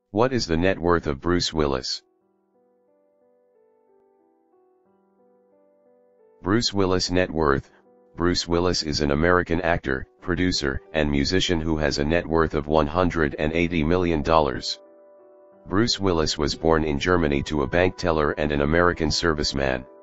What is the net worth of Bruce Willis? Bruce Willis net worth. Bruce Willis is an American actor, producer, and musician who has a net worth of $180 million. Bruce Willis was born in Germany to a bank teller and an American serviceman.